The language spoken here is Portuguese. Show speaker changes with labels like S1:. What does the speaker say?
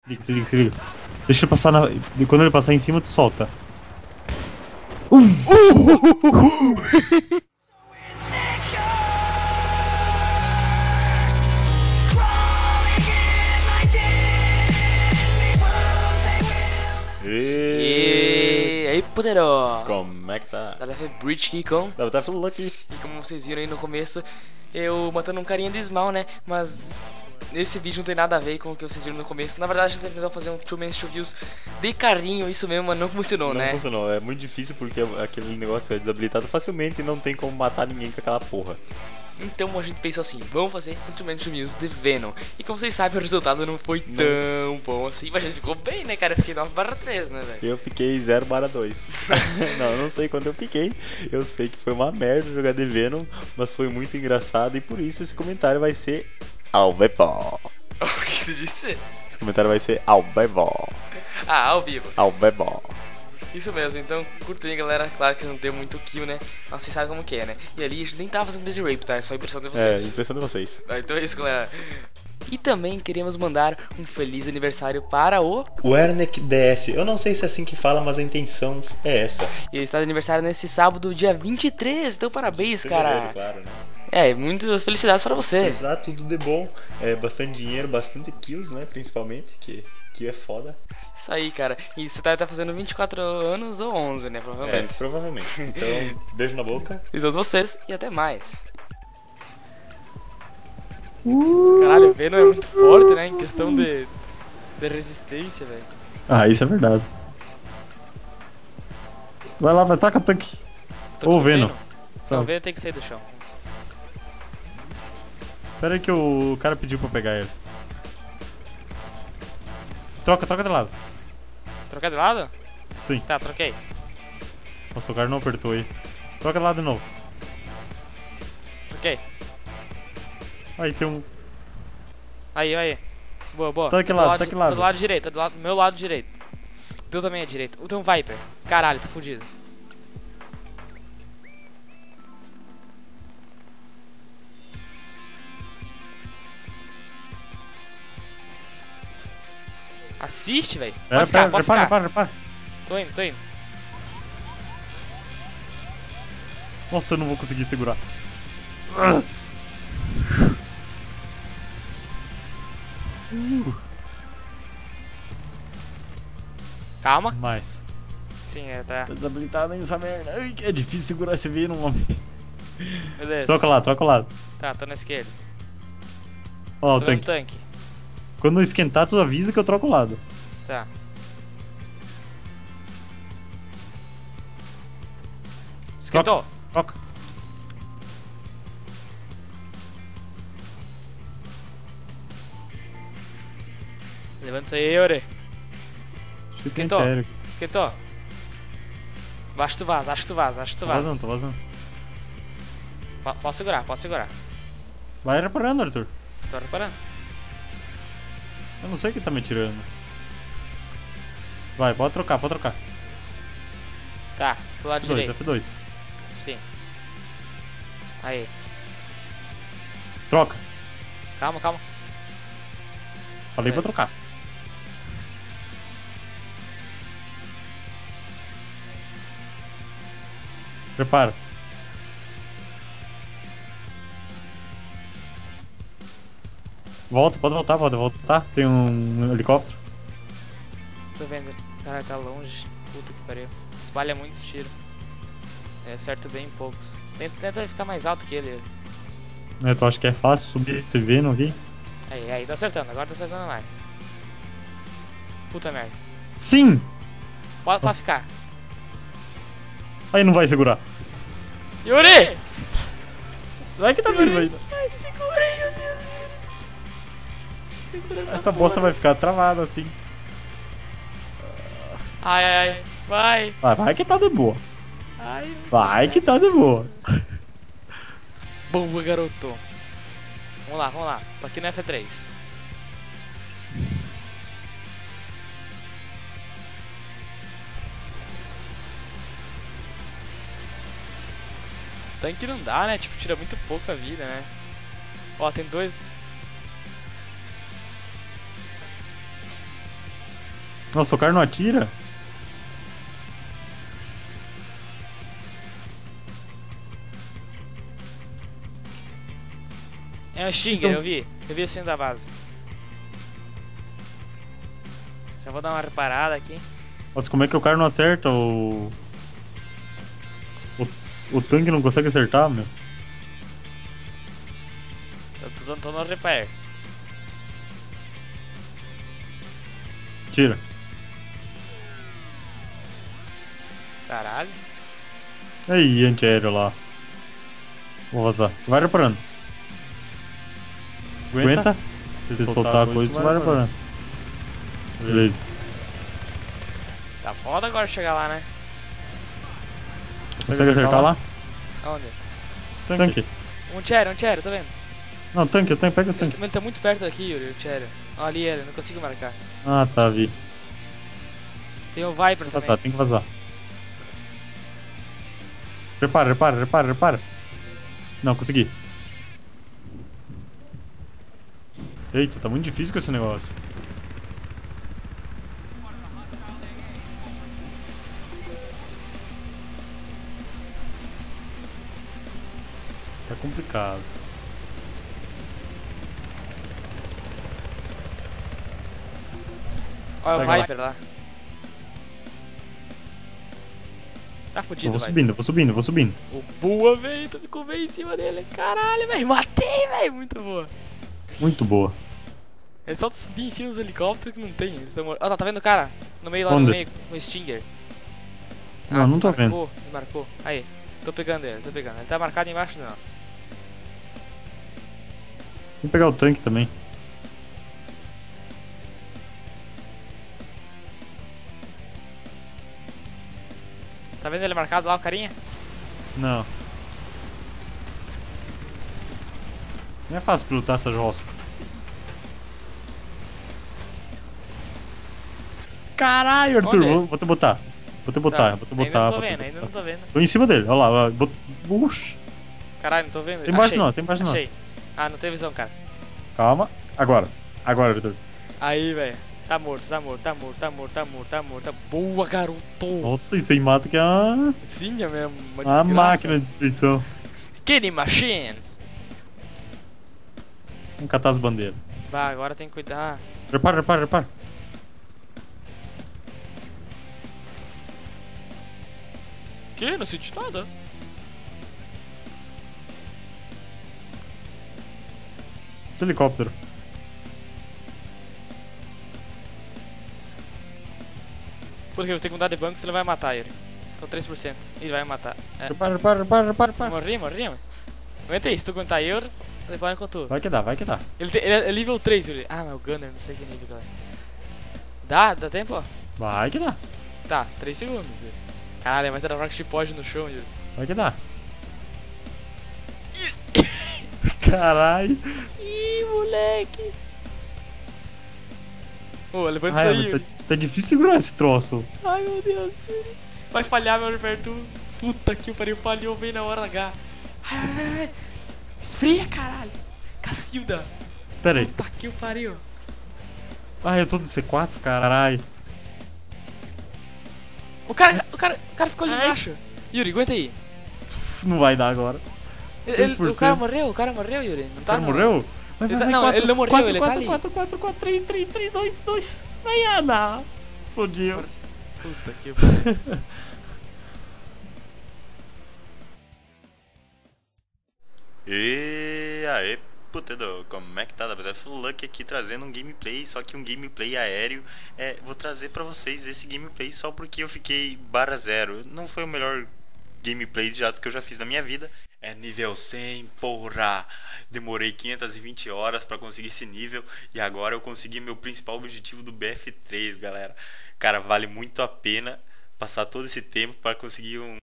S1: Se liga, se liga. Deixa ele passar na... Quando ele passar em cima, tu solta.
S2: E aí, poderó?
S3: Como é que tá?
S2: Da Left Bridge aqui com...
S3: Deve estar falando aqui.
S2: E como vocês viram aí no começo, eu matando um carinha de Small, né? Mas nesse vídeo não tem nada a ver com o que vocês viram no começo. Na verdade, a gente tentou fazer um 2 Two Views de carrinho, isso mesmo, mas não funcionou,
S3: Não
S2: né?
S3: funcionou, é muito difícil porque aquele negócio é desabilitado facilmente e não tem como matar ninguém com aquela porra.
S2: Então a gente pensou assim, vamos fazer um 2 Two Views de Venom. E como vocês sabem, o resultado não foi tão bom assim. Mas a gente ficou bem, né, cara? Eu fiquei 9/3, né, velho?
S3: Eu fiquei 0/2. não sei quanto eu fiquei. Eu sei que foi uma merda jogar de Venom, mas foi muito engraçado e por isso esse comentário vai ser ao vivo.
S2: O que você disse?
S3: Esse comentário vai ser ao vivo.
S2: Ah, ao vivo.
S3: Ao vivo.
S2: Isso mesmo, então curta aí, galera. Claro que não deu muito kill, né? Mas vocês sabem como que é, né? E ali a gente nem tava fazendo busy rape, tá? É só impressão de vocês.
S3: É, impressão de vocês.
S2: Então é isso, galera. E também queríamos mandar um feliz aniversário para o...
S3: O Ernek DS. Eu não sei se é assim que fala, mas a intenção é essa.
S2: E ele está de aniversário nesse sábado, dia 23. Então parabéns, cara.
S3: Claro, né?
S2: É, muitas felicidades para você.
S3: Exato, tudo de bom. É, bastante dinheiro, bastante kills, né? Principalmente, que é foda.
S2: Isso aí, cara. E você tá fazendo 24 anos ou 11, né? Provavelmente.
S3: É, provavelmente. Então, beijo na boca.
S2: E todos vocês, e até mais. Caralho, o Venom é muito forte, né? Em questão de resistência, velho.
S1: Ah, isso é verdade. Vai lá, vai, taca o tanque. Ô, Venom.
S2: Não, o Venom tem que sair do chão.
S1: Pera aí que o cara pediu pra pegar ele. Troca de lado.
S2: Trocar de lado?
S1: Sim.
S2: Tá, troquei.
S1: Nossa, o cara não apertou aí. Troca de lado de novo.
S2: Troquei.
S1: Aí tem um...
S2: Aí. Boa, boa.
S1: Tá daquele lado, tá daquele lado.
S2: Tô do lado direito, do meu lado direito. O teu também é direito. O teu é um Viper. Caralho, tá fudido. Assiste, velho. Pode ficar, pode ficar.
S1: Para.
S2: Tô indo.
S1: Nossa, eu não vou conseguir segurar.
S2: Calma.
S1: Mais.
S2: Sim, é, tá.
S1: Tá desabilitado aí essa merda. Ai, é difícil segurar esse Venom, homem.
S2: Beleza.
S1: Troca o lado.
S2: Tá, tô na esquerda.
S1: Ó, o
S2: Tô no
S1: tanque.
S2: tanque.
S1: Quando esquentar, tu avisa que eu troco o lado.
S2: Tá. Esquentou.
S1: Troca.
S2: Levanta isso aí, Yuri. Esquentou.
S1: Sério.
S2: Esquentou. Acho que tu vaza.
S1: Tô vazando.
S2: Posso segurar.
S1: Vai reparando, Arthur.
S2: Tô reparando.
S1: Eu não sei quem tá me tirando. Vai, pode trocar.
S2: Tá, do lado direito.
S1: F2.
S2: Sim. Aí.
S1: Troca.
S2: Calma.
S1: Falei pra
S2: Beleza.
S1: trocar. Prepara. Pode voltar. Tem um helicóptero.
S2: Tô vendo. Caralho, tá longe. Puta que pariu. Espalha muitos tiros. Eu acerto bem poucos. Tenta ficar mais alto que ele.
S1: Tu acha que é fácil subir esse Venom aqui?
S2: Aí, tá acertando. Agora tá acertando mais. Puta merda.
S1: Sim!
S2: Pode
S1: Nossa.
S2: ficar.
S1: Aí não vai segurar.
S2: Yuri!
S1: Vai que tá vindo ainda.
S2: Ai, segurei, meu Deus. Segura
S1: Essa bosta vai ficar travada assim.
S2: Ai. Vai.
S1: Vai que tá de boa.
S2: Ai.
S1: Vai que tá de boa.
S2: Boa, garoto. Vamos lá. Tô aqui no F3. Tanque não dá, né? Tipo, tira muito pouca vida, né? Ó, tem dois...
S1: Nossa, o cara não atira?
S4: É um Stinger,
S1: Então-
S4: eu vi. Eu vi assim da base. Já vou dar uma reparada aqui.
S1: Nossa, como é que o cara não acerta o tanque não consegue acertar, meu?
S4: Eu tô no repair.
S1: Tira.
S4: Caralho.
S1: Aí, antiaéreo lá. Vou vazar. Vai reparando. Aguenta. Se soltar a coisa, tu vai reparando. Beleza.
S4: Tá foda agora chegar lá, né?
S1: Consegue acertar lá?
S4: Aonde?
S1: Tanque.
S4: Um Cherry, tô vendo.
S1: Não, tanque, pega o tanque.
S4: Ele tá muito perto daqui, Yuri, o Cherry. Ó, ali ele, não consigo marcar.
S1: Ah, tá, vi.
S4: Tem o Viper
S1: Tem que
S4: também.
S1: vazar, tem que vazar. Repara. Não, consegui. Eita, tá muito difícil com esse negócio. Tá complicado.
S4: Ó, o
S1: Pega lá.
S4: Viper lá. Tá
S1: Eu
S4: fudido,
S1: vou
S4: vai.
S1: subindo, vou subindo.
S4: O boa, velho. Tu ficou bem em cima dele. Caralho, velho. Matei, velho. Muito boa.
S1: Muito boa.
S4: É só tu subir em cima dos helicópteros que não tem. Eles tão... Ó, tá vendo o cara? No meio lá,
S1: Onde?
S4: no meio, com o Stinger.
S1: Não, não tô vendo.
S4: Desmarcou. Aí, tô pegando ele, tô pegando. Ele tá marcado embaixo de nós.
S1: Vou pegar o tanque também.
S4: Tá vendo ele marcado lá, o carinha?
S1: Não. Não é fácil pilotar essa jossa. Caralho, Arthur,
S4: Onde?
S1: vou te botar. Vou te botar,
S4: Tá.
S1: vou te
S4: Ainda
S1: botar.
S4: não tô
S1: vou te
S4: vendo, ainda
S1: botar.
S4: não tô vendo.
S1: Tô em cima dele, olha lá. Uxi.
S4: Caralho, não tô vendo.
S1: Tem embaixo
S4: Achei,
S1: de nós, tem embaixo de nós.
S4: achei. Ah, não tem visão, cara.
S1: Calma. Agora, Arthur.
S4: Aí, velho. Tá morto. Boa, garoto.
S1: Nossa, isso aí mata que é uma
S4: Sim, é mesmo. Uma
S1: uma
S4: desgraça.
S1: máquina de destruição.
S4: Killing Machines.
S1: Vamos catar as bandeiras.
S4: Bah, agora tem que cuidar.
S1: Repara.
S4: Que? Não senti nada.
S1: Esse helicóptero.
S4: Porque eu tenho que mudar de banco, senão ele vai matar ele. Tô 3%. Ele vai matar. É.
S1: Repara.
S4: Morri, mano. Aguenta aí, se tu aguentar eu, depois com tu.
S1: Vai que dá.
S4: Ele é nível 3, Yuri. Ah, mas o Gunner, não sei que nível que ela é. Dá tempo, ó.
S1: Vai que dá.
S4: Tá, 3 segundos. Yuri. Caralho, vai ter rocket pod no chão, Yuri.
S1: Vai que dá. Caralho.
S4: Ih, moleque. Ô, levanta isso
S1: Ai,
S4: aí, Yuri.
S1: tá difícil segurar esse troço.
S4: Ai, meu Deus, Yuri. Vai falhar, meu Alberto. Puta que pariu, falhou bem na hora H. Ai. Esfria, caralho. Cacilda.
S1: Pera aí.
S4: Puta que pariu.
S1: Ai, eu tô de C4, caralho.
S4: O cara ficou ali embaixo. Yuri, aguenta aí.
S1: Não vai dar agora. 6%.
S4: O cara morreu, Yuri. Não
S1: O
S4: tá
S1: cara
S4: no-
S1: morreu?
S4: Ele tá- não, ele não morreu, ele tá ali.
S1: 4, 3, 3, 3, 2, 2. Vai, Ana. Explodiu.
S4: Puta que pariu.
S3: E aí, putedo, como é que tá? WF Luck aqui trazendo um gameplay, só que um gameplay aéreo. Vou trazer pra vocês esse gameplay só porque eu fiquei /0. Não foi o melhor gameplay de jato que eu já fiz na minha vida. É nível 100, porra! Demorei 520 horas pra conseguir esse nível e agora eu consegui meu principal objetivo do BF3, galera. Cara, vale muito a pena passar todo esse tempo pra conseguir um